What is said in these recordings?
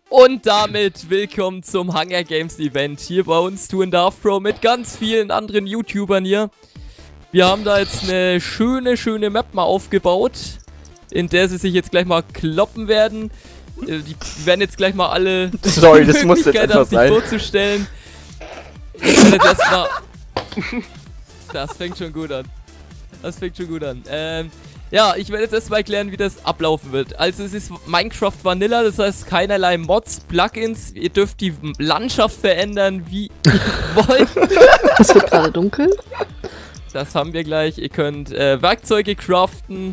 Und damit willkommen zum Hunger Games Event hier bei uns, Two and a Half Pro, mit ganz vielen anderen YouTubern hier. Wir haben da jetzt eine schöne Map mal aufgebaut, in der sie sich jetzt gleich mal kloppen werden. Die werden jetzt gleich mal alle Sorry, das muss jetzt etwas sich sein. vorzustellen. Ich werde jetzt erstmal... Das fängt schon gut an. Ja, ich werde jetzt erstmal erklären, wie das ablaufen wird. Also es ist Minecraft Vanilla, das heißt keinerlei Mods, Plugins. Ihr dürft die Landschaft verändern, wie ihr wollt. Es wird gerade dunkel. Das haben wir gleich. Ihr könnt Werkzeuge craften.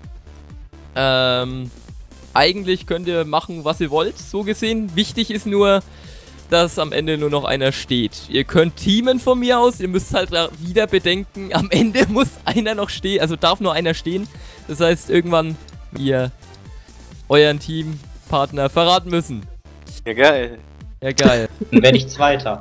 Eigentlich könnt ihr machen, was ihr wollt, so gesehen. Wichtig ist nur, dass am Ende nur noch einer steht. Ihr könnt teamen von mir aus, ihr müsst halt wieder bedenken, am Ende muss einer noch stehen, also darf nur einer stehen. Das heißt, irgendwann ihr euren Teampartner verraten müssen. Ja, geil. Ja, geil. Dann werde ich Zweiter.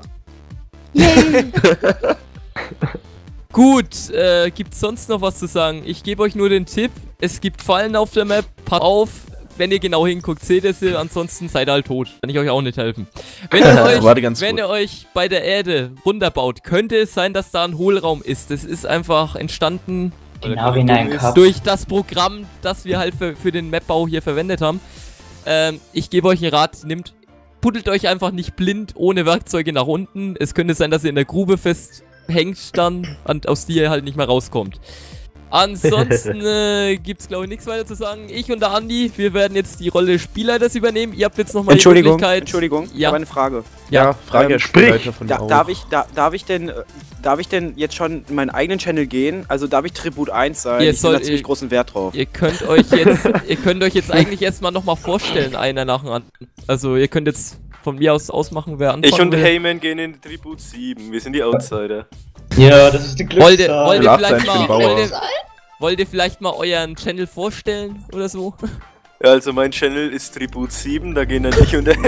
Gut, gibt's sonst noch was zu sagen? Ich gebe euch nur den Tipp, es gibt Fallen auf der Map, passt auf. Wenn ihr genau hinguckt, seht ihr sie, ansonsten seid ihr halt tot. Kann ich euch auch nicht helfen. Wenn ihr euch bei der Erde runterbaut, könnte es sein, dass da ein Hohlraum ist. Das ist einfach entstanden durch das Programm, das wir halt für den Mapbau hier verwendet haben. Ich gebe euch einen Rat, puddelt euch einfach nicht blind ohne Werkzeuge nach unten. Es könnte sein, dass ihr in der Grube festhängt dann und aus der ihr halt nicht mehr rauskommt. Ansonsten gibt's glaube ich nichts weiter zu sagen. Ich und der Andi, wir werden jetzt die Rolle Spielleiters übernehmen. Ihr habt jetzt nochmal die Möglichkeit... Entschuldigung, ja. ich habe eine Frage. Ja, Frage, Sprich! Darf ich denn jetzt schon in meinen eigenen Channel gehen? Also darf ich Tribut 1 sein? Ich lege da ziemlich großen Wert drauf. Ihr könnt euch jetzt eigentlich erstmal nochmal vorstellen, einer nach dem anderen. Also ihr könnt jetzt von mir aus ausmachen, wer anfangen Ich und will. Heyman gehen in Tribut 7, wir sind die Outsider. Ja, das ist die Glückszahl. Wollt ihr vielleicht mal euren Channel vorstellen oder so? Ja, also mein Channel ist Tribut 7, da gehen dann ich und der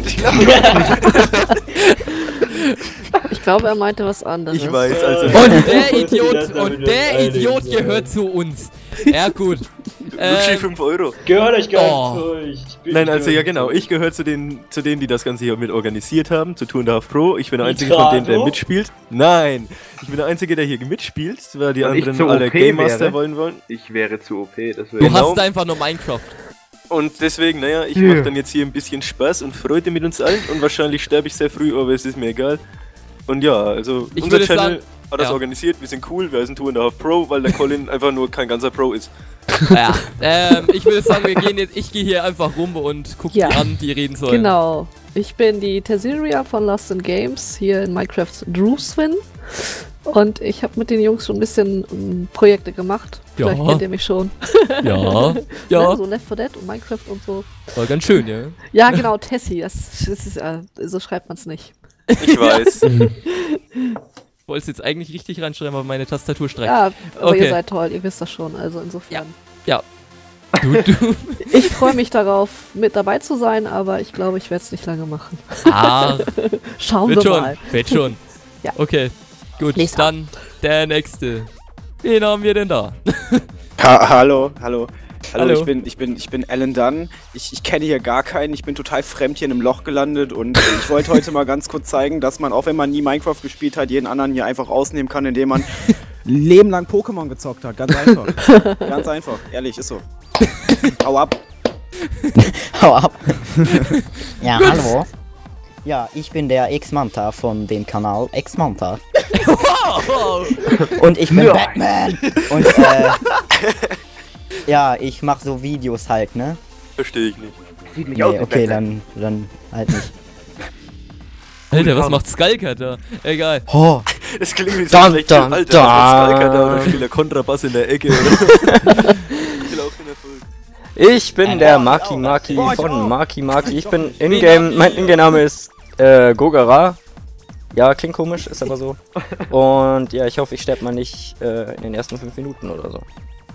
Ich glaube, er meinte was anderes. Ich weiß, also... Und der Idiot gehört zu uns. Ja, gut. Lutschi 5 Euro. Gehört euch gar nicht. Nein, also ja genau, ich gehöre zu denen, die das Ganze hier mit organisiert haben, zu Two and a Half Pro. Ich bin der Einzige von denen, der mitspielt. Nein, ich bin der Einzige, der hier mitspielt, weil die anderen alle Game Master wollen. Ich wäre zu OP, das Du hast einfach nur Minecraft. Und deswegen, naja, ich mache dann jetzt hier ein bisschen Spaß und Freude mit uns allen und wahrscheinlich sterbe ich sehr früh, aber es ist mir egal. Und ja, also unser Channel hat das organisiert, wir sind cool, wir sind Two and a Half Pro, weil der Colin einfach nur kein ganzer Pro ist. Ja, ich würde sagen, ich gehe hier einfach rum und gucke die an, die reden sollen. Genau. Ich bin die Tessiria von Lost in Games, hier in Minecraft Druswin. Und ich habe mit den Jungs schon ein bisschen Projekte gemacht. Vielleicht kennt ihr mich schon. Ja. So Left 4 Dead und Minecraft und so. War ganz schön, ja. Ja, genau, Tessie, das ist, so schreibt man es nicht. Ich weiß. Ich wollte es jetzt eigentlich richtig reinschreiben, aber meine Tastatur streikt. Ja, aber ihr seid toll, ihr wisst das schon, also insofern. Ja. Du. Ich freue mich darauf, mit dabei zu sein, aber ich glaube, ich werde es nicht lange machen. Schauen wir mal. Wird schon. Ja. Okay, gut, dann der nächste. Wen haben wir denn da? Hallo, ich bin Alan Dunn. Ich kenne hier gar keinen, ich bin total fremd hier in einem Loch gelandet und ich wollte heute mal ganz kurz zeigen, dass man, auch wenn man nie Minecraft gespielt hat, jeden anderen hier einfach ausnehmen kann, indem man Leben lang Pokémon gezockt hat. Ganz einfach. Ganz einfach, ehrlich, ist so. Hau ab. Hau ab. Ja, hallo. Ja, ich bin der X-Manta von dem Kanal X-Manta. Und ich bin Batman. Und ja, ich mache so Videos halt, ne? Verstehe ich nicht. Sieht mich aus wie okay, dann halt nicht. Alter, was macht Skalker da? Egal. Oh. Es klingt wie so schlecht. Alter, was macht Skalker da? Oder spielt der Kontrabass in der Ecke? Oder? Ich bin der Maki von Maki. Ich bin Ingame, mein Ingame-Name ist Gogara. Ja, klingt komisch, ist aber so. Und ja, ich hoffe, ich sterbe mal nicht in den ersten 5 Minuten oder so.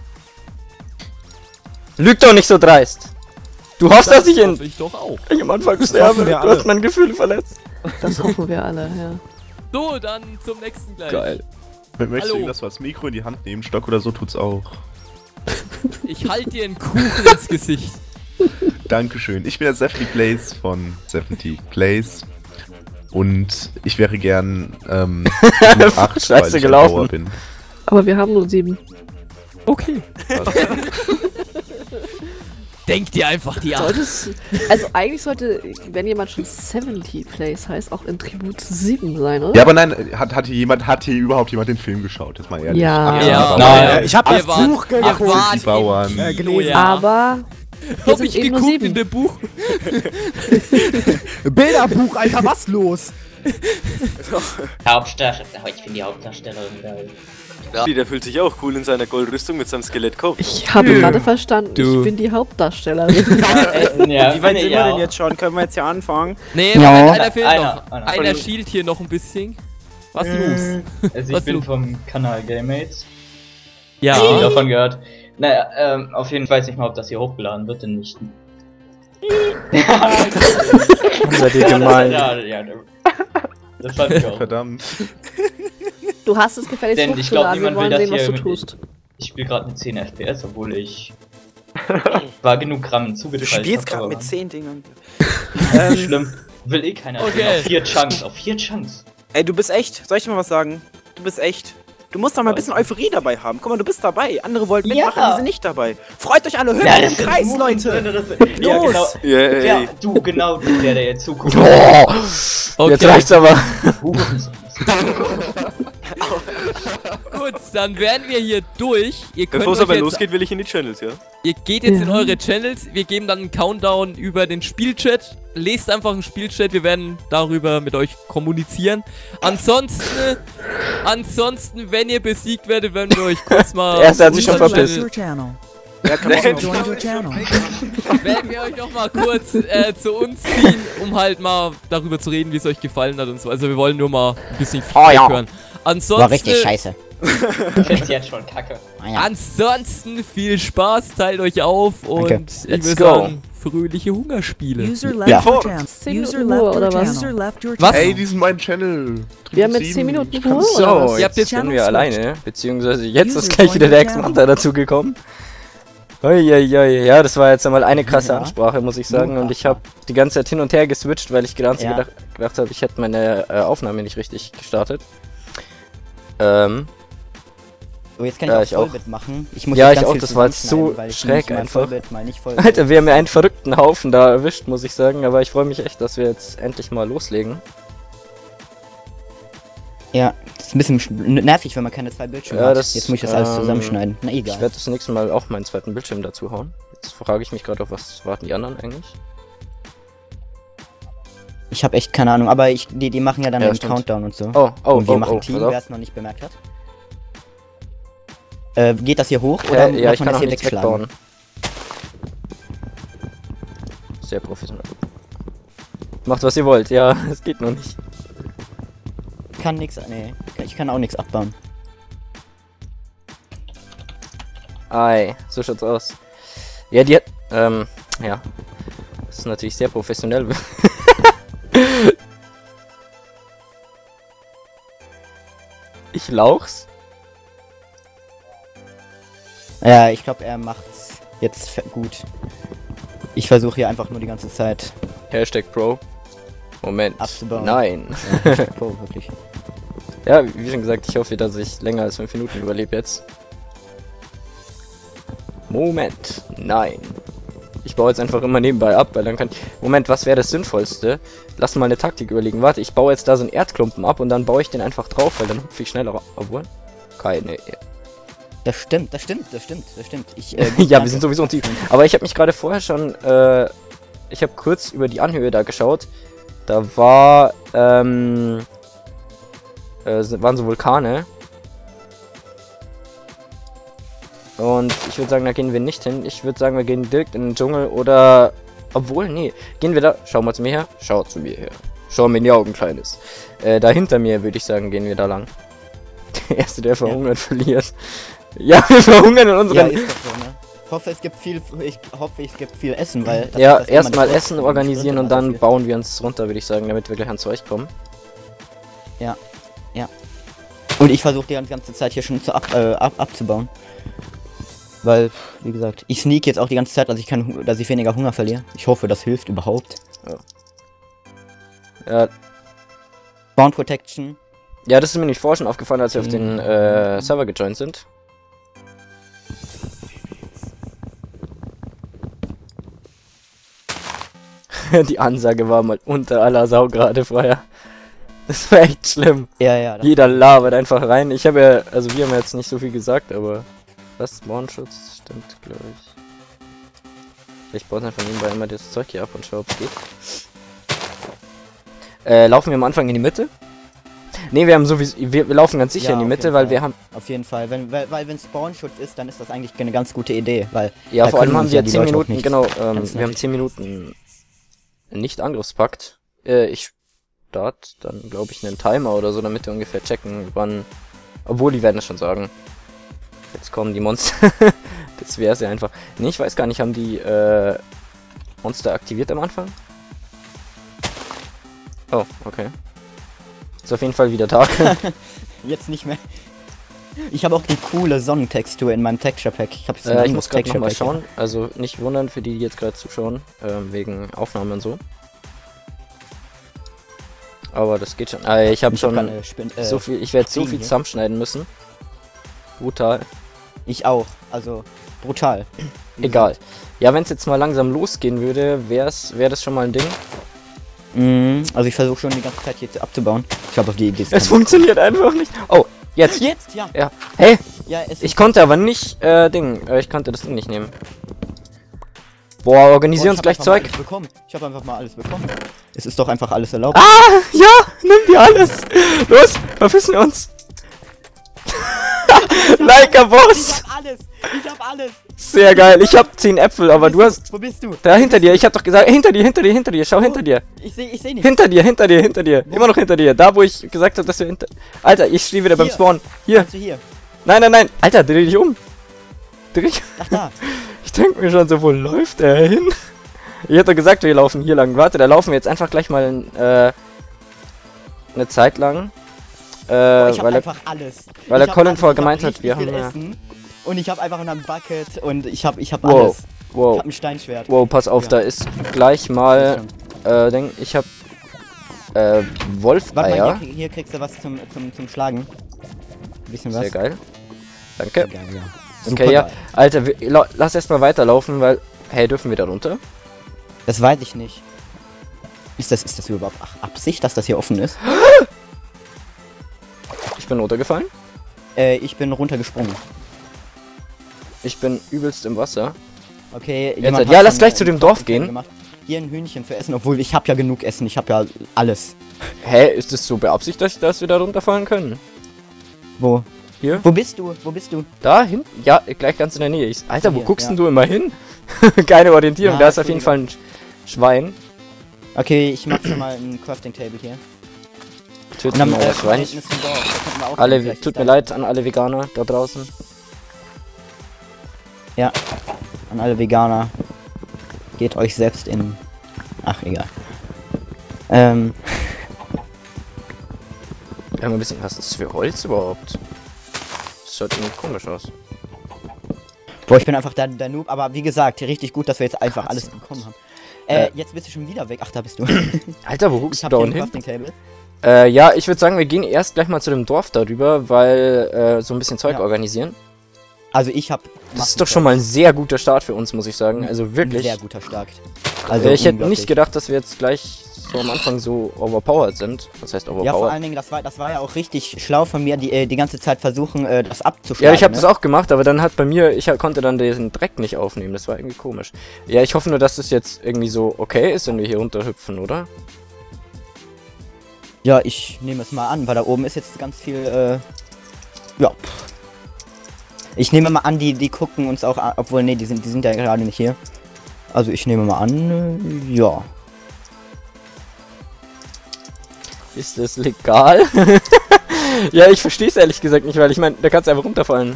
Lüg doch nicht so dreist. Du hoffst, dass ich am Anfang sterbe. Du hast meine Gefühle verletzt. Das hoffen wir alle, ja. So, dann zum nächsten gleich. Geil. Wenn möchtest du, dass wir das Mikro in die Hand nehmen, Stock oder so tut's auch. Ich halte dir einen Kuchen ins Gesicht. Dankeschön. Ich bin der 70 Plays von 70 Plays. Und ich wäre gern 8, Scheiße gelaufen. Bin. Aber wir haben nur 7. Okay. Denk dir einfach die 8. Also eigentlich sollte, wenn jemand schon 70 Plays heißt, auch in Tribut 7 sein, oder? Ja, aber nein, hat hier überhaupt jemand den Film geschaut? Jetzt mal ehrlich. Ja. Ja. Nein, ich hab das Buch Die Bauern. gelesen. Aber wir Hab sind ich eben nur geguckt 7. in dem Buch? Bilderbuch, Alter, was los? Hauptdarsteller. Ich bin die Hauptdarstellerin geil. Ja. Der fühlt sich auch cool in seiner Goldrüstung mit seinem Skelettkopf. Ich habe gerade verstanden, ich bin die Hauptdarstellerin. Ja, Wie weit sind wir denn jetzt schon? Können wir jetzt hier anfangen? Nee, Ja. einer fehlt noch. Einer. Einer schielt hier noch ein bisschen. Was los? Also Was ich bin los? vom Kanal GameMates. Ja. Nie davon gehört. Naja, auf jeden Fall weiß nicht mal, ob das hier hochgeladen wird, denn nicht. Seid ihr gemein. Ja, das fand ich auch. Verdammt. Du hast es gefälligst Denn ich glaub, hochgeladen, wir niemand will wollen das sehen, was hier du mit- tust. Ich spiele gerade mit 10 FPS, obwohl ich war genug Gramm Du zugespeichert. spielst gerade mit 10 Dingern. Nicht schlimm. Will eh keiner. Okay. Auf 4 Chunks. Ey, du bist echt. Soll ich dir mal was sagen? Du bist echt. Du musst da mal ein bisschen Euphorie dabei haben. Guck mal, du bist dabei. Andere wollten mitmachen, Ja. die sind nicht dabei. Freut euch alle, hüpft Ja, im Kreis, Leute. Ja, genau. Los! Ja, du, genau du, der jetzt zuguckt. Oh, Okay. jetzt reicht's aber. Gut, dann wären wir hier durch. Ihr könnt Bevor es euch aber jetzt, losgeht, will ich in die Channels, ja? Ihr geht jetzt in Ja. eure Channels. Wir geben dann einen Countdown über den Spielchat. Lest einfach einen Spielchat. Wir werden darüber mit euch kommunizieren. Ansonsten, wenn ihr besiegt werdet, werden wir euch kurz mal. Der Erste hat sich schon unseren verpisst. Channel- channel. Ja, kann man Join your channel. Werden wir euch noch mal kurz zu uns ziehen, um halt mal darüber zu reden, wie es euch gefallen hat und so. Also wir wollen nur mal ein bisschen Feedback ja. hören. Ansonsten, War richtig scheiße. Ich find's jetzt schon kacke. Ah, ja. ansonsten viel Spaß, teilt euch auf und Danke. ich Let's würde go. sagen, fröhliche Hungerspiele. User left Ja. your channel. 10 User Minuten left Ruhe, your oder was? channel. User left your Was? channel. Ey, die sind mein Channel. Wir haben Tribut jetzt 10 7. Minuten Ruhe, So, oder was? Ihr habt jetzt sind Channel wir switch. alleine, beziehungsweise jetzt ist User gleich wieder der joined your Ex-Manta dazugekommen. Ja, das war jetzt einmal eine krasse Ja. Ansprache, muss ich sagen. Und ich habe die ganze Zeit hin und her geswitcht, weil ich gedacht habe, ich hätte meine Aufnahme nicht richtig gestartet. Oh, jetzt kann Ja, ich ich auch auch. Vollbit machen. Ich muss Ja, jetzt ich ganz auch, viel das war jetzt so zusammenschneiden, weil ich schräg nicht mal einfach. Vollbit, mal nicht Vollbit. Alter, wir haben ja einen verrückten Haufen da erwischt, muss ich sagen. Aber ich freue mich echt, dass wir jetzt endlich mal loslegen. Ja, das ist ein bisschen nervig, wenn man keine 2 Bildschirme Ja, hat. das, Jetzt muss ich das alles ähm, zusammenschneiden. Na Ich egal. werde das nächste Mal auch meinen zweiten Bildschirm dazu hauen. Jetzt frage ich mich gerade, auf was warten die anderen eigentlich? Ich habe echt keine Ahnung, aber die machen ja dann Ja, einen stimmt. Countdown und so. Oh, Und wir machen Team, pass auf. wer es noch nicht bemerkt hat. Geht das hier hoch Ja, oder ich darf kann man auch das hier nichts wegschlagen? wegbauen. Sehr professionell. Macht was ihr wollt, ja, es geht nur nicht. Kann nix, nee, ich kann auch nichts abbauen. Ei, so schaut's aus. Ja, die hat, ja. Das ist natürlich sehr professionell. Ich lauch's? Ja, ich glaube, er macht's jetzt gut. Ich versuche hier einfach nur die ganze Zeit Hashtag Pro. Moment. abzubauen. Nein. Ja, Pro, wirklich. Ja, wie schon gesagt, ich hoffe, dass ich länger als 5 Minuten überlebe jetzt. Moment. Nein. Ich baue jetzt einfach immer nebenbei ab, weil dann kann... Moment, was wäre das Sinnvollste? Lass mal eine Taktik überlegen. Warte, ich baue jetzt da so einen Erdklumpen ab und dann baue ich den einfach drauf, weil dann hüpfe ich schneller. Obwohl? Keine... Das stimmt. Ich, Ja, wir sind sowieso ein Team. Aber ich habe mich gerade vorher schon... ich habe kurz über die Anhöhe da geschaut. Da war... waren so Vulkane. Und ich würde sagen, da gehen wir nicht hin. Ich würde sagen, wir gehen direkt in den Dschungel oder... Obwohl, nee. Gehen wir da... Schau mal zu mir her. Schau zu mir her. Schau mir in die Augen, Kleines. Da hinter mir, würde ich sagen, gehen wir da lang. Der Erste, der verhungert, verliert. Ja, wir verhungern in unseren... Ja, ist doch so, ne? Ich hoffe, es gibt viel Essen, weil... das Ja, ist das Thema, erstmal das Essen Wurst- organisieren und also dann viel. bauen wir uns runter, würde ich sagen, damit wir gleich ans Zeug kommen. Und ich versuche die ganze Zeit hier schon abzubauen. Weil, wie gesagt, ich sneak jetzt auch die ganze Zeit, dass ich weniger Hunger verliere. Ich hoffe, das hilft überhaupt. Ja. Spawn Protection. Ja, das ist mir nicht vorher schon aufgefallen, als wir auf den Server gejoint sind. Die Ansage war mal unter aller Sau gerade vorher. Das war echt schlimm. Ja. Jeder labert einfach rein. Ich habe ja, also wir haben jetzt nicht so viel gesagt, aber was? Spawnschutz stimmt, glaube ich. Ich baue einfach nebenbei immer das Zeug hier ab und schau, ob es geht. Laufen wir am Anfang in die Mitte? Ne, wir haben sowieso, wir laufen ganz sicher in die Mitte, weil wir haben... Auf jeden Fall, weil wenn Spawnschutz ist, dann ist das eigentlich eine ganz gute Idee, weil... Ja, vor allem haben wir 10 Minuten, genau, wir haben 10 Minuten nicht Angriffspakt. Ich starte dann, glaube ich, einen Timer oder so, damit wir ungefähr checken, wann... Obwohl, die werden es schon sagen. Jetzt kommen die Monster. Das wäre es ja einfach. Ne, ich weiß gar nicht, haben die Monster aktiviert am Anfang? Oh, okay. Ist auf jeden Fall wieder Tag. Jetzt nicht mehr. Ich habe auch die coole Sonnentextur in meinem Texture Pack. Ich muss gerade noch mal schauen. Also nicht wundern für die jetzt gerade zuschauen. Wegen Aufnahmen und so. Aber das geht schon. Ich habe schon so viel. Ich werde so viel zusammenschneiden müssen. Brutal. Ich auch. Also brutal. Egal. Ja, wenn es jetzt mal langsam losgehen würde, wäre das schon mal ein Ding. Also ich versuche schon die ganze Zeit jetzt abzubauen. Ich habe auf die Idee. Es funktioniert einfach nicht. Oh, jetzt. Jetzt, ja. Ja. Hey. Ja, ich konnte aber nicht, ich konnte das Ding nicht nehmen. Boah, organisieren uns gleich Zeug. Ich habe einfach mal alles bekommen. Es ist doch einfach alles erlaubt. Ah, ja, nimm dir alles. Los, verpissen wir uns. Like a Boss. Ich hab alles. Sehr geil. Ich hab 10 Äpfel, aber du hast... Wo bist du? Da hinter dir. Ich hab doch gesagt, hinter dir. Schau hinter dir. Ich seh nicht. Hinter dir. Immer noch hinter dir. Da, wo ich gesagt habe, dass wir hinter... Alter, ich stehe wieder beim Spawn. Hier. Nein. Alter, dreh dich um. Ach, da. Ich denke mir schon so, wo läuft er hin? Ich hätte doch gesagt, wir laufen hier lang. Warte, da laufen wir jetzt einfach gleich mal eine Zeit lang. Ich hab einfach alles. Weil der Colin vorher gemeint hat, wir haben Essen und ich habe einfach in einem Bucket und ich hab alles. Wow. Ich hab ein Steinschwert. Wow, pass auf, da ist gleich mal ich hab Wolfeier. Warte mal, hier kriegst du was zum Schlagen. Ein bisschen was. Sehr geil. Danke. Geil, ja. Okay, ja. Alter, lass erstmal weiterlaufen, weil... Hey, dürfen wir da runter? Das weiß ich nicht. Ist das überhaupt Absicht, dass das hier offen ist? Ich bin runtergefallen. Ich bin runtergesprungen. Ich bin übelst im Wasser. Okay, ja, lass gleich zu dem Dorf gehen. Hier ein Hühnchen für Essen, obwohl ich habe ja genug Essen, ich habe ja alles. Hä, ist es so beabsichtigt, dass wir da runterfallen können? Wo? Hier? Wo bist du? Da hinten? Ja, gleich ganz in der Nähe. Alter, wo guckst denn du immer hin? Keine Orientierung, da ist auf jeden Fall ein Schwein. Okay, ich mach schon mal ein Crafting Table hier. Töten wir das Schwein. Tut mir leid an alle Veganer da draußen. Ja, an alle Veganer. Geht euch selbst in... Ach, egal. Wir haben ein bisschen... Was ist das für Holz überhaupt? Das schaut irgendwie komisch aus. Boah, ich bin einfach der Noob, aber wie gesagt, richtig gut, dass wir jetzt einfach alles bekommen haben. Jetzt bist du schon wieder weg. Ach, da bist du. Alter, wo guckst du da unten hin? Ja, ich würde sagen, wir gehen erst gleich mal zu dem Dorf darüber, weil so ein bisschen Zeug organisieren. Also ich hab... Das ist doch schon mal ein sehr guter Start für uns, muss ich sagen. Also wirklich. Ein sehr guter Start. Also ich hätte nicht gedacht, dass wir jetzt gleich so am Anfang so overpowered sind. Was heißt overpowered? Ja, vor allen Dingen, das war ja auch richtig schlau von mir, die ganze Zeit versuchen, das abzuschlagen. Ja, ich habe das auch gemacht, aber dann hat bei mir, ich konnte dann den Dreck nicht aufnehmen. Das war irgendwie komisch. Ja, ich hoffe nur, dass das jetzt irgendwie so okay ist, wenn wir hier runterhüpfen, oder? Ja, ich nehme es mal an, weil da oben ist jetzt ganz viel, ja. Ich nehme mal an, die gucken uns auch an, obwohl, nee, die sind ja gerade nicht hier. Also ich nehme mal an, ja. Ist das legal? Ja, ich verstehe es ehrlich gesagt nicht, weil ich meine, da kannst du einfach runterfallen.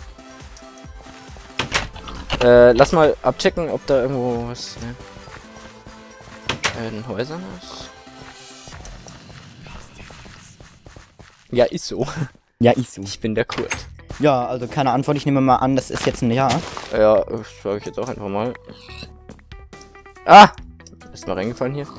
Lass mal abchecken, ob da irgendwo was in Häusern ist. Ja, ist so. Ja, ist so. Ich bin der Kurt. Ja, also keine Antwort. Ich nehme mal an, das ist jetzt ein Ja. Ja, sage ich jetzt auch einfach mal. Ah! Ist mal reingefallen hier.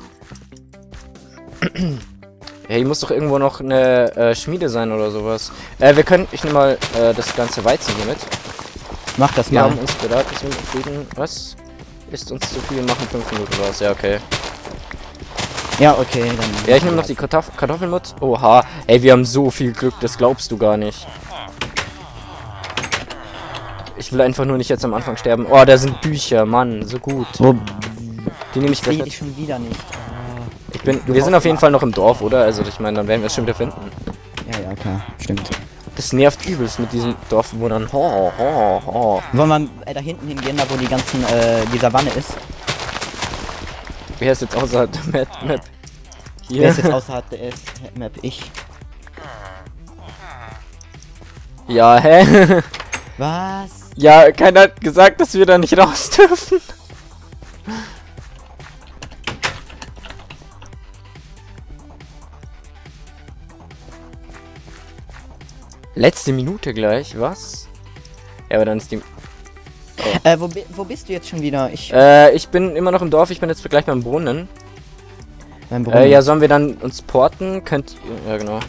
Ja, hier muss doch irgendwo noch eine Schmiede sein oder sowas. Wir können, ich nehme mal das ganze Weizen hier mit. Mach das Wir mal. haben uns beraten, was? Ist uns zu viel, machen 5 Minuten was. Ja, okay. Ja, okay, dann. Ja, ich nehme noch die Kartoffeln mit. Oha, ey, wir haben so viel Glück, das glaubst du gar nicht. Ich will einfach nur nicht jetzt am Anfang sterben. Oh, da sind Bücher, Mann, so gut. Wo, Die nehme ich ich gleich sehe mit. dich schon wieder nicht. Wir sind auf jeden Fall noch im Dorf, oder? Also ich meine, dann werden wir es schon wieder finden. Ja, klar, stimmt. Das nervt übelst mit diesen Dorfbewohnern. Ho, ho, ho. Wollen wir da hinten hingehen, da wo die ganzen, die Savanne ist? Wer ist jetzt außerhalb der Map? Hier. Wer ist jetzt außerhalb der Map? Ich. Ja, hä? Was? Ja, keiner hat gesagt, dass wir da nicht raus dürfen. Letzte Minute gleich, was? Ja, aber dann ist die... Wo bist du jetzt schon wieder? Ich bin immer noch im Dorf, ich bin jetzt gleich beim Brunnen. Beim Brunnen? Ja, sollen wir dann uns porten? Ja, genau.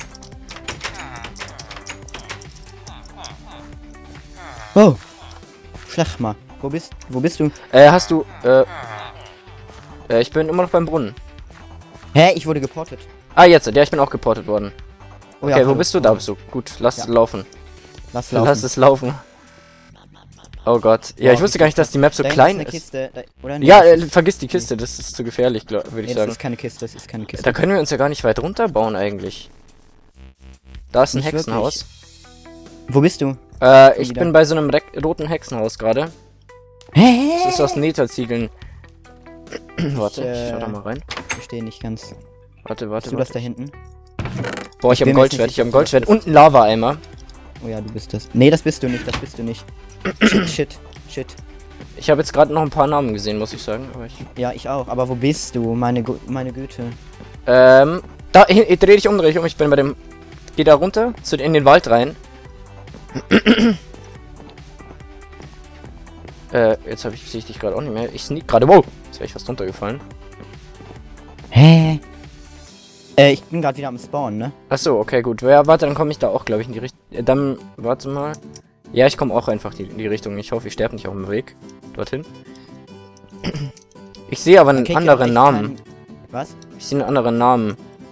Oh! Schlag mal. Wo bist du? Hast du, ich bin immer noch beim Brunnen. Hä? Ich wurde geportet. Ah, jetzt, ja, ich bin auch geportet worden. Oh, Okay, ja, wo bist du? Da bist du. Gut, lass es laufen. Lass laufen. Lass es laufen. Oh Gott. Ja, ich wusste gar nicht, dass die Map so Da klein hinten ist. eine Kiste, oder? Ja, vergiss die Kiste, das ist zu gefährlich, würde ich Das sagen. ist keine Kiste, das ist keine Kiste. Da können wir uns ja gar nicht weit runterbauen eigentlich. Da ist ein Nicht Hexenhaus. Wo bist du? Ich wieder. bin bei so einem roten Hexenhaus gerade. Hä? Das ist aus Nether-Ziegeln. Warte, ich schau da mal rein. Verstehe nicht ganz. Warte. Bist du das da hinten? Boah, ich habe ein bin mir jetzt Goldschwert, nicht ich habe ein sicher, Goldschwert und ein Lava-Eimer. Oh ja, du bist das. Nee, das bist du nicht, das bist du nicht. Shit. Ich habe jetzt gerade noch ein paar Namen gesehen, muss ich sagen. Aber Ja, ich auch. Aber wo bist du? Meine Güte. da, dreh dich um, ich bin bei dem... Geh da runter, in den Wald rein. Jetzt sehe ich dich gerade auch nicht mehr. Ich sneak gerade. Wow! Jetzt wäre ich fast runtergefallen. Hä? Ich bin gerade wieder am Spawn, ne? Achso, okay, gut. Ja, warte, dann komme ich da auch, glaube ich, in die Richtung. Dann, warte mal. Ja, ich komme auch einfach in die Richtung. Ich hoffe, ich sterbe nicht auf dem Weg dorthin. Ich sehe aber einen Okay, anderen Namen. Was? Ich sehe einen anderen Namen.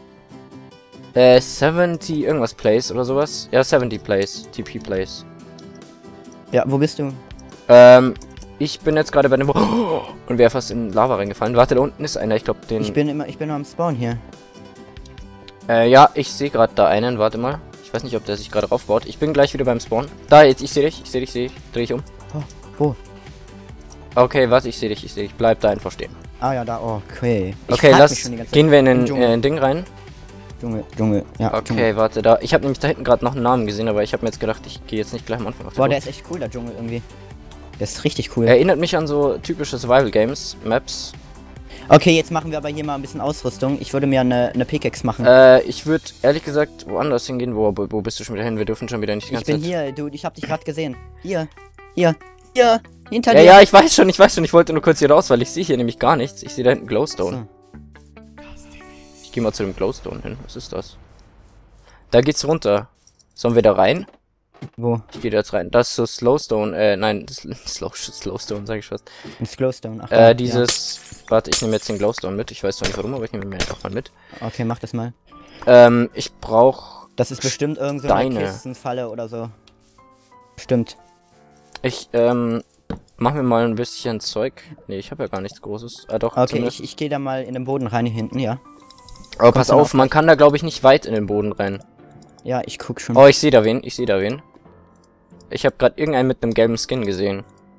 70 irgendwas Place oder sowas. Ja, 70 Place. TP Place. Ja, wo bist du? Ich bin jetzt gerade bei dem... und wäre fast in Lava reingefallen. Warte, da unten ist einer. Ich glaube, den... Ich bin nur am Spawn hier. Ja, ich sehe gerade da einen. Warte mal. Ich weiß nicht, ob der sich gerade aufbaut. Ich bin gleich wieder beim Spawn. Da, jetzt, ich sehe dich. Dreh dich um. Oh, wo? Okay, warte, ich sehe dich. Bleib da einfach stehen. Ah ja, da, okay. Okay, gehen wir in den Ding rein. Dschungel, ja. Okay, Dschungel. warte, da. Ich habe nämlich da hinten gerade noch einen Namen gesehen, aber ich habe mir jetzt gedacht, ich gehe jetzt nicht gleich am Anfang auf den Boah, der Hof. ist echt cool, der Dschungel irgendwie. Der ist richtig cool. Erinnert mich an so typische Survival-Games, Maps. Okay, jetzt machen wir aber hier mal ein bisschen Ausrüstung. Ich würde mir eine Pickaxe machen. Ich würde ehrlich gesagt woanders hingehen. Wo bist du schon wieder hin? Wir dürfen schon wieder nicht die Ich ganze bin Zeit... hier, du, ich hab dich gerade gesehen. Hier, hinter Ja, dir. ja, ich weiß schon. Ich wollte nur kurz hier raus, weil ich sehe hier nämlich gar nichts. Ich sehe da hinten Glowstone. Ich gehe mal zu dem Glowstone hin. Was ist das? Da geht's runter. Sollen wir da rein? Wo? Ich gehe da jetzt rein. Das ist so Slowstone. Nein, Slowstone, sag ich fast. Ein Glowstone. Ach, dieses... Ja. Warte, ich nehme jetzt den Glowstone mit. Ich weiß zwar nicht warum, aber ich nehme ihn mir auch mal mit. Okay, mach das mal. Ich brauche... Das ist bestimmt irgend so Steine. eine Kistenfalle oder so. Stimmt. Ich, mach mir mal ein bisschen Zeug. Nee, ich habe ja gar nichts Großes. Doch, Okay, ich gehe da mal in den Boden rein hier hinten, ja. Aber pass auf, man kann da, glaube ich, nicht weit in den Boden rein. Ja, ich guck schon. Oh, ich sehe da wen. Ich habe gerade irgendeinen mit einem gelben Skin gesehen.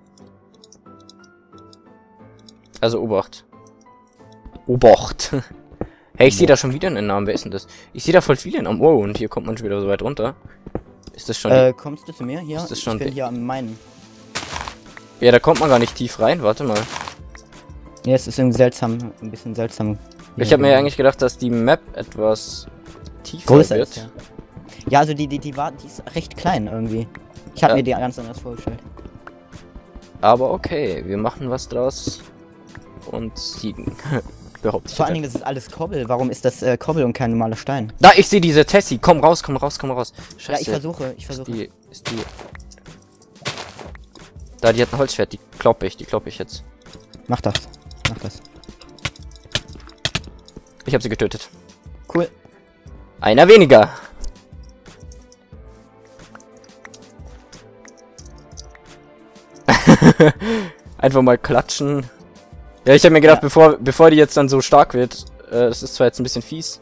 Also Obacht. Hey, ich sehe da schon wieder einen Namen. Wer ist denn das? Ich sehe da voll viele Namen. Oh, und hier kommt man schon wieder so weit runter. Ist das schon... Kommst du zu mir? Ja, ist das schon ich bin hier am meinen. Ja, da kommt man gar nicht tief rein. Warte mal. Ja, es ist irgendwie seltsam. Ein bisschen seltsam. Ich habe mir ja eigentlich gedacht, dass die Map etwas tiefer größer wird. ist, ja. Ja, also die ist recht klein irgendwie. Ich habe mir die ganz anders vorgestellt. Aber okay, wir machen was draus und siegen. Behaupte ich. Vor allen Dingen, das ist alles Kobbel. Warum ist das Kobbel und kein normaler Stein? Da, ich sehe diese Tessie. Komm raus, komm raus, komm raus. Scheiße. Ja, ich versuche. Ist die... Da, die hat ein Holzschwert, die kloppe ich jetzt. Mach das. Ich habe sie getötet. Cool. Einer weniger. Einfach mal klatschen. Ja, ich habe mir gedacht, bevor die jetzt dann so stark wird, das ist zwar jetzt ein bisschen fies,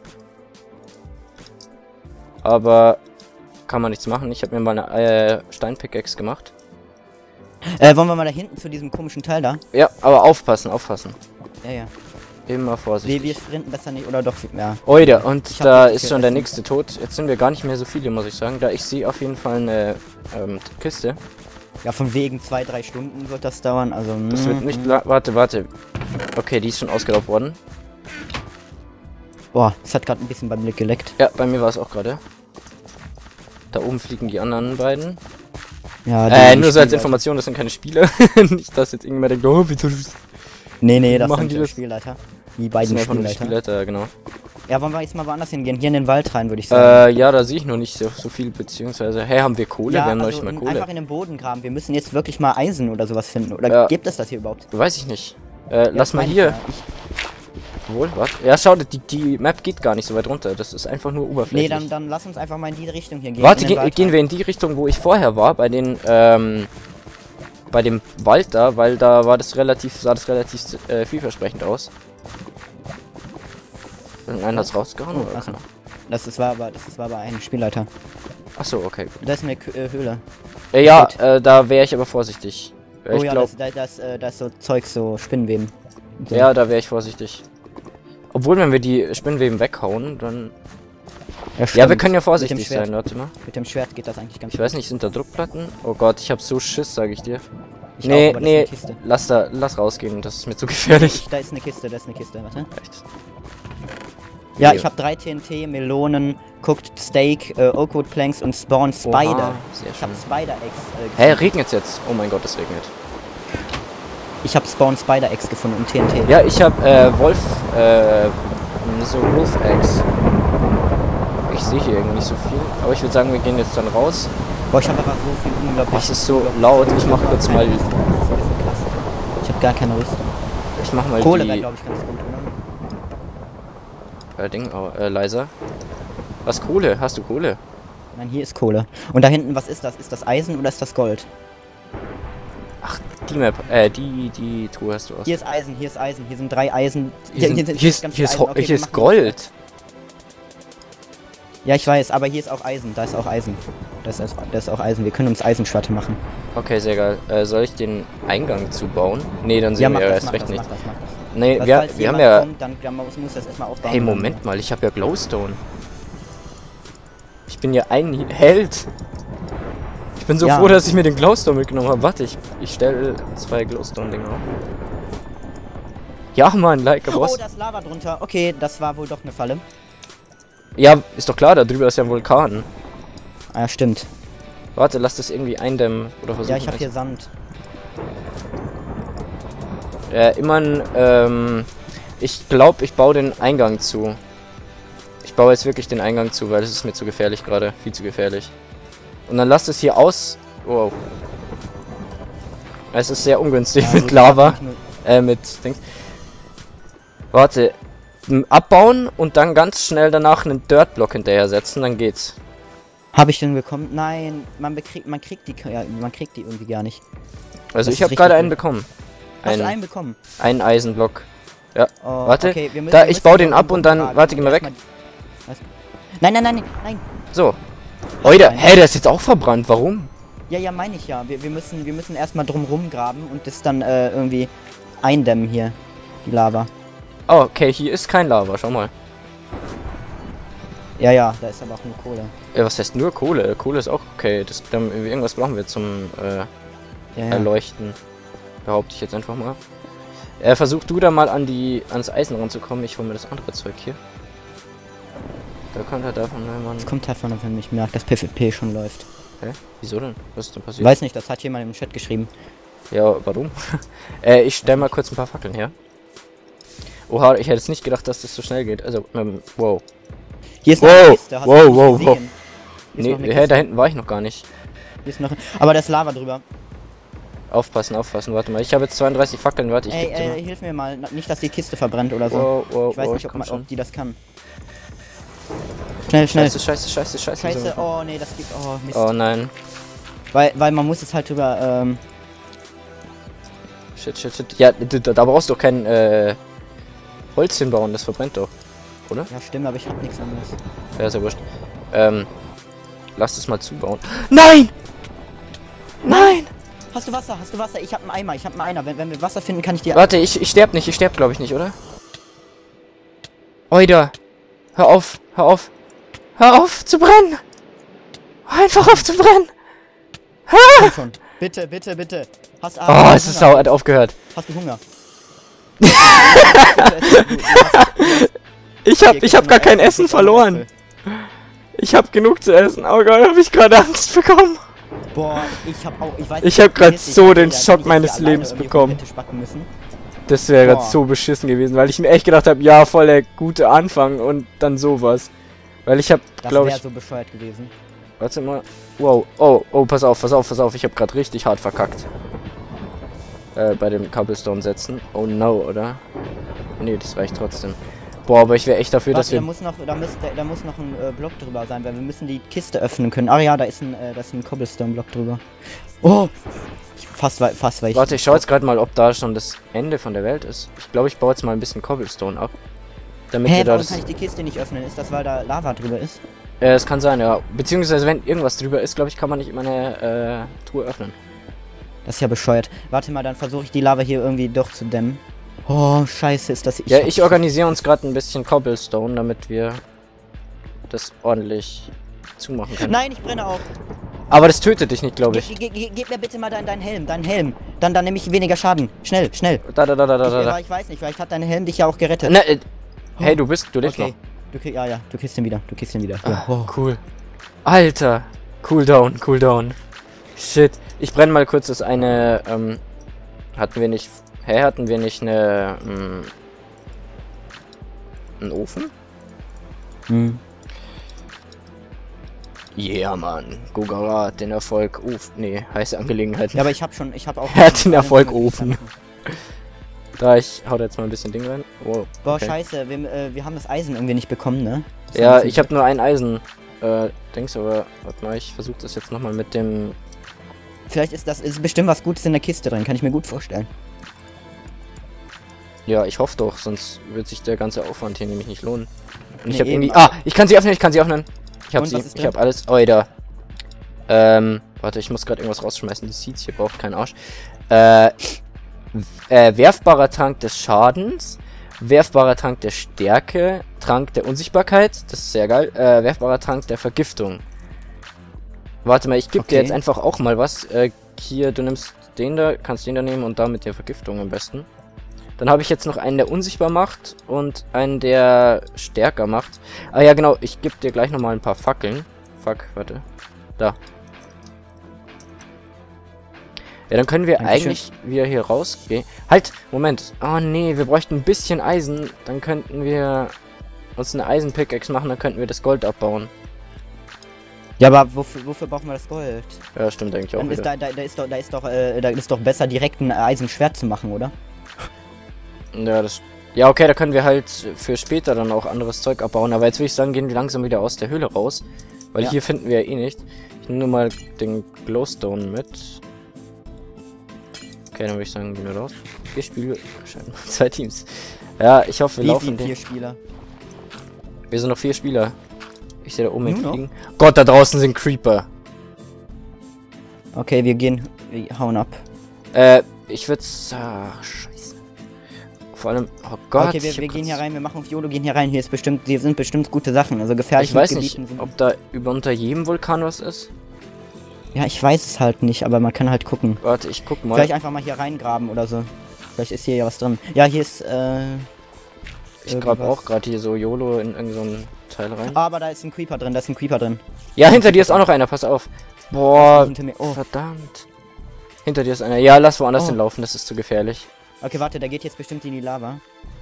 aber kann man nichts machen. Ich habe mir mal eine Steinpickaxe gemacht. Wollen wir mal da hinten zu diesem komischen Teil da? Ja, aber aufpassen. Ja. Immer vorsichtig. Wir sprinten besser nicht, oder doch, ja. Oida, und da ist schon der nächste tot. Jetzt sind wir gar nicht mehr so viele, muss ich sagen. Da ich sehe auf jeden Fall eine Kiste. Ja, von wegen 2-3 Stunden wird das dauern, also... Das wird nicht... Warte. Okay, die ist schon ausgeraubt worden. Boah, das hat gerade ein bisschen beim Blick geleckt. Ja, bei mir war es auch gerade. Da oben fliegen die anderen beiden. Ja, nur so als Information, das sind keine Spieler. Nicht, dass jetzt irgendjemand denkt, oh, wieso... Nee, das machen sind die Spielleiter. Die beiden Spielleiter, genau. Ja, wollen wir jetzt mal woanders hingehen? Hier in den Wald rein, würde ich sagen. Ja, da sehe ich noch nicht so viel, beziehungsweise... Hey, haben wir Kohle? Ja, wir haben also neulich mal Kohle. einfach in den Boden graben. Wir müssen jetzt wirklich mal Eisen oder sowas finden. Oder gibt es das hier überhaupt? Weiß ich nicht. Lass mal hier... Wohl, was? Ja, schau, die Map geht gar nicht so weit runter. Das ist einfach nur oberflächlich. Nee, dann lass uns einfach mal in die Richtung hier gehen. Warte, gehen wir in die Richtung, wo ich vorher war, bei den, bei dem Wald da, weil da war das sah das relativ vielversprechend aus. Nein, hat's rausgehauen? Oh, achso. Das war aber ein Spielleiter. Achso, okay, gut. Das ist eine Höhle. Da wäre ich aber vorsichtig. Oh ja, da ist so Zeug, so Spinnweben. So. Ja, da wäre ich vorsichtig. Obwohl, wenn wir die Spinnweben weghauen, dann... Ja, wir können ja vorsichtig sein, warte mal. Mit dem Schwert geht das eigentlich ganz gut. Ich weiß nicht, sind da Druckplatten? Oh Gott, ich hab so Schiss, sage ich dir. Nee, lass rausgehen, das ist mir zu gefährlich. Da ist eine Kiste, warte. Echt? Ja, ich habe 3 TNT, Melonen, Cooked Steak, Oakwood Planks und Spawn Spider. Oha, sehr ich habe Spider-Eggs. Hä, regnet's jetzt? Oh mein Gott, es regnet. Ich habe Spawn Spider-Eggs gefunden und TNT. Ja, ich habe Wolf Eggs. Ich sehe hier irgendwie nicht so viel, aber ich würde sagen, wir gehen jetzt dann raus. Boah, ich habe einfach so viel unglaublich... Es ist so laut, ich mach kurz mal... Ich habe gar keine Rüstung. Ich mach mal Kohle wäre, glaube ich, ganz gut, oder? leiser. Was, Kohle? Hast du Kohle? Nein, hier ist Kohle. Und da hinten, was ist das? Ist das Eisen oder ist das Gold? Ach, die Map, die Truhe hast du aus. Hier ist Eisen, hier sind 3 Eisen. Hier ist Gold. Ja, ich weiß, aber hier ist auch Eisen, da ist auch Eisen. Das ist auch Eisen, wir können uns Eisenschwerte machen. Okay, sehr geil. Soll ich den Eingang zubauen? Nee, dann sehen wir erst recht nicht. Nee, wir haben ja... Kommt, dann muss das erstmal aufbauen. Hey, Moment mal, ich habe ja Glowstone. Ich bin ja ein Held. Ich bin so froh, dass ich mir den Glowstone mitgenommen habe. Warte, ich stelle 2 Glowstone-Dinger auf. Ja, Mann, like a Boss. Oh, da ist Lava drunter. Okay, das war wohl doch eine Falle. Ja, ist doch klar, da drüber ist ja ein Vulkan. Ah, ja, stimmt. Warte, lass das irgendwie eindämmen oder versuchen. Ja, ich habe hier Sand. Ich glaube, ich baue den Eingang zu. Ich baue jetzt wirklich den Eingang zu, weil es ist mir zu gefährlich gerade. Viel zu gefährlich. Und dann lasst es hier aus. Wow. Es ist sehr ungünstig mit Lava. Mit Dings. Warte. Abbauen und dann ganz schnell danach einen Dirtblock hinterher setzen, dann geht's. Habe ich den bekommen? Nein, man kriegt die irgendwie gar nicht. Also ich habe gerade einen bekommen. Hast du einen bekommen? Einen Eisenblock. Ja. Oh, warte. Okay, ich baue den ab und dann. Warte, geh mal weg. Nein. So. Oida, hä, der ist jetzt auch verbrannt. Warum? Ja, meine ich ja. Wir müssen erstmal drum rumgraben und das dann irgendwie eindämmen hier. Die Lava. Oh, okay, hier ist kein Lava, schau mal. Ja, da ist aber auch nur Kohle. Was heißt nur Kohle? Kohle ist auch okay. Irgendwas brauchen wir zum Erleuchten. Behaupte ich jetzt einfach mal. Versuch du da mal ans Eisen ranzukommen. Ich hole mir das andere Zeug hier. Da kommt halt davon, wenn man... Das kommt davon, wenn ich merke, dass PvP schon läuft. Hä? Wieso denn? Was ist denn passiert? Weiß nicht, das hat jemand im Chat geschrieben. Ja, warum? Ich stelle mal kurz ein paar Fackeln her. Oha, ich hätte jetzt nicht gedacht, dass das so schnell geht. Also, wow. Hier ist noch eine Kiste, hast du nicht gesehen? Nee, da hinten war ich noch gar nicht. Hier ist noch... Aber da ist Lava drüber. Aufpassen, warte mal. Ich habe jetzt 32 Fackeln, warte, ich hilf mir mal. Nicht, dass die Kiste verbrennt oder so. Ich weiß nicht, ob die das kann. Schnell. Scheiße. Oh, nee, das gibt... Oh, Mist. Oh, nein. Weil man muss es halt drüber, Shit. Ja, da brauchst du doch kein, Holz hinbauen, das verbrennt doch. Oder? Ja, stimmt, aber ich hab nichts anderes. Ja, ist ja wurscht. Lass es mal zubauen. Nein! Hast du Wasser? Ich hab einen Eimer, Wenn wir Wasser finden, kann ich dir... Warte, ich sterb glaube ich nicht, oder? Oida! Hör auf zu brennen! Einfach auf zu brennen! Schon. Bitte. Es hat aufgehört. Hast du Hunger? Ich hab gar kein Essen verloren. Ich hab genug zu essen. Oh Gott, hab ich gerade Angst bekommen. Boah, ich hab gerade so den Schock meines Lebens bekommen. Das wäre gerade so beschissen gewesen, weil ich mir echt gedacht habe, ja, voll der gute Anfang und dann sowas. Weil ich hab, glaube ich... Das wäre so bescheuert gewesen. Warte mal. Wow. Oh, pass auf. Ich hab gerade richtig hart verkackt. Bei dem Cobblestone setzen. Oh no, oder? Nee, das reicht trotzdem. Boah, aber ich wäre echt dafür, dass wir... Da muss noch ein Block drüber sein, weil wir müssen die Kiste öffnen können. Ah ja, da ist ein Cobblestone-Block drüber. Oh! Fast war ich... Warte, ich schau jetzt gerade mal, ob da schon das Ende von der Welt ist. Ich glaube, ich baue jetzt mal ein bisschen Cobblestone ab. Damit wir da warum kann ich die Kiste nicht öffnen? Ist das, weil da Lava drüber ist? Es kann sein, ja. Beziehungsweise, wenn irgendwas drüber ist, glaube ich, kann man nicht immer eine Truhe öffnen. Das ist ja bescheuert. Warte mal, dann versuche ich die Lava hier irgendwie durchzudämmen. Oh, scheiße, ist das... Ich organisiere uns gerade ein bisschen Cobblestone, damit wir das ordentlich zumachen können. Nein, ich brenne auch. Aber das tötet dich nicht, glaube ich. Gib mir bitte mal deinen Helm. Dann nehme ich weniger Schaden. Schnell. Da. Ich weiß nicht, vielleicht hat dein Helm dich ja auch gerettet. Hey, du lebst noch. Du kriegst ihn wieder. Ja. Cool. Alter. Cooldown. Shit. Ich brenne mal kurz das eine, hatten wir nicht eine, einen Ofen? Yeah, Mann. Gogara hat den Erfolg, heiße Angelegenheiten. Ja, aber ich hab auch... Er hat den Erfolg Ofen. Ich hau da jetzt mal ein bisschen Ding rein. Wow. Boah, scheiße, wir haben das Eisen irgendwie nicht bekommen, ne? Ja, ich habe nur ein Eisen. Aber warte mal, ich versuche das jetzt nochmal mit dem... Vielleicht ist bestimmt was Gutes in der Kiste drin, kann ich mir gut vorstellen. Ja, ich hoffe doch, sonst wird sich der ganze Aufwand hier nämlich nicht lohnen. Und ich habe irgendwie... ich kann sie öffnen. Ich hab alles. Oida. Warte, ich muss gerade irgendwas rausschmeißen. Die Seeds hier braucht keinen Arsch. Werfbarer Trank des Schadens. Werfbarer Trank der Stärke. Trank der Unsichtbarkeit. Das ist sehr geil. Werfbarer Trank der Vergiftung. Warte mal, ich gebe dir jetzt einfach auch mal was. Hier, du nimmst den da, kannst den da nehmen und damit der Vergiftung am besten. Dann habe ich jetzt noch einen, der unsichtbar macht und einen, der stärker macht. Ah ja, genau, ich gebe dir gleich nochmal ein paar Fackeln. Fuck, warte. Da. Ja, dann können wir eigentlich wieder hier rausgehen. Halt, Moment. Oh nee, wir bräuchten ein bisschen Eisen. Dann könnten wir uns eine Eisen-Pickaxe machen, dann könnten wir das Gold abbauen. Ja, aber wofür brauchen wir das Gold? Ja, stimmt eigentlich auch. Da ist doch besser, direkt ein Eisenschwert zu machen, oder? Ja, okay, da können wir halt für später dann auch anderes Zeug abbauen. Aber jetzt würde ich sagen, gehen wir langsam wieder aus der Höhle raus. Weil hier finden wir ja eh nicht. Ich nehme nur mal den Glowstone mit. Okay, dann würde ich sagen, gehen wir raus. 4 Spiele, 2 Teams. Ja, ich hoffe, wir laufen den. 4 Spieler? Wir sind noch 4 Spieler. Ich sehe da oben fliegen. Gott, da draußen sind Creeper. Okay, wir hauen ab. Ich würde sagen, scheiße. Vor allem, oh Gott. Okay, wir gehen hier rein, wir machen auf YOLO, gehen hier rein. Hier sind bestimmt gute Sachen, also gefährliche Gebiete. Ich weiß nicht, ob da unter jedem Vulkan was ist. Ja, ich weiß es halt nicht, aber man kann halt gucken. Warte, ich guck mal. Vielleicht einfach mal hier reingraben oder so. Vielleicht ist hier ja was drin. Ja, hier ist, ich grabe auch gerade hier so YOLO in irgendeinen Teil rein. Aber da ist ein Creeper drin, Ja, hinter dir ist auch noch einer, pass auf. Boah, hinter mir. Oh. verdammt. Hinter dir ist einer. Ja, lass woanders hinlaufen, das ist zu gefährlich. Okay, warte, der geht jetzt bestimmt in die Lava.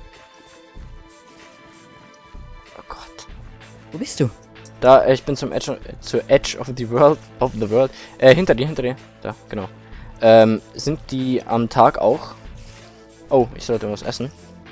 Oh Gott. Wo bist du? Da, ich bin zur Edge of the World. Hinter dir. Da, genau. Sind die am Tag auch? Oh, ich sollte was essen.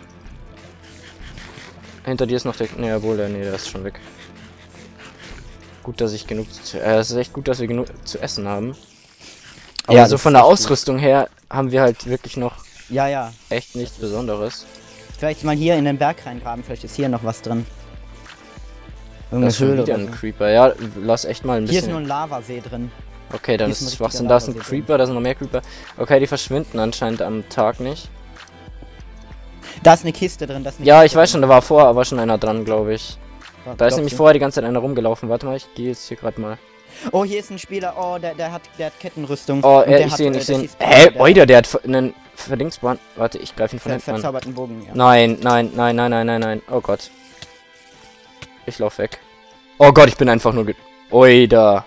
Hinter dir ist noch der... Ne, obwohl, der ist schon weg. Gut, dass ich genug... es ist echt gut, dass wir genug zu essen haben. Aber ja, so von der Ausrüstung her haben wir halt wirklich noch... Ja. Echt nichts Besonderes. Vielleicht mal hier in den Berg reingraben, vielleicht ist hier noch was drin. Das ist schon wieder ein Creeper. Ja, lass echt mal ein bisschen... Hier ist nur ein Lavasee drin. Okay, dann ist es Schwachsinn. Da ist ein Creeper, da sind noch mehr Creeper. Okay, die verschwinden anscheinend am Tag nicht. Da ist eine Kiste drin. Ja, ich weiß schon, da war vorher aber schon einer dran, glaube ich. Da ist nämlich vorher die ganze Zeit einer rumgelaufen. Warte mal, ich gehe jetzt hier gerade mal. Oh, hier ist ein Spieler. Oh, der hat Kettenrüstung. Oh, ich sehe ihn. Hä? Oida, der hat einen Verdingsbahn. Warte, ich greife ihn von hinten an. Verzauberten Bogen, ja. Nein. Oh Gott. Ich lauf weg. Oh Gott, ich bin einfach nur Oida.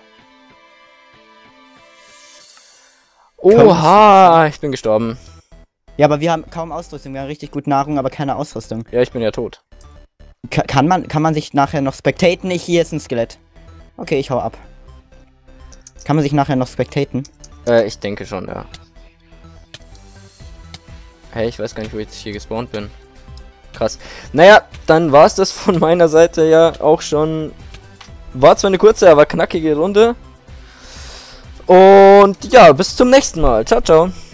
Oha, ich bin gestorben. Ja, aber wir haben kaum Ausrüstung. Wir haben richtig gut Nahrung, aber keine Ausrüstung. Ja, ich bin ja tot. Kann man sich nachher noch spectaten? Hier ist ein Skelett. Okay, ich hau ab. Kann man sich nachher noch spectaten? Ich denke schon, ja. Hey, ich weiß gar nicht, wo ich jetzt hier gespawnt bin. Krass. Naja, dann war es das von meiner Seite ja auch schon. War zwar eine kurze, aber knackige Runde. Und ja, bis zum nächsten Mal. Ciao, ciao.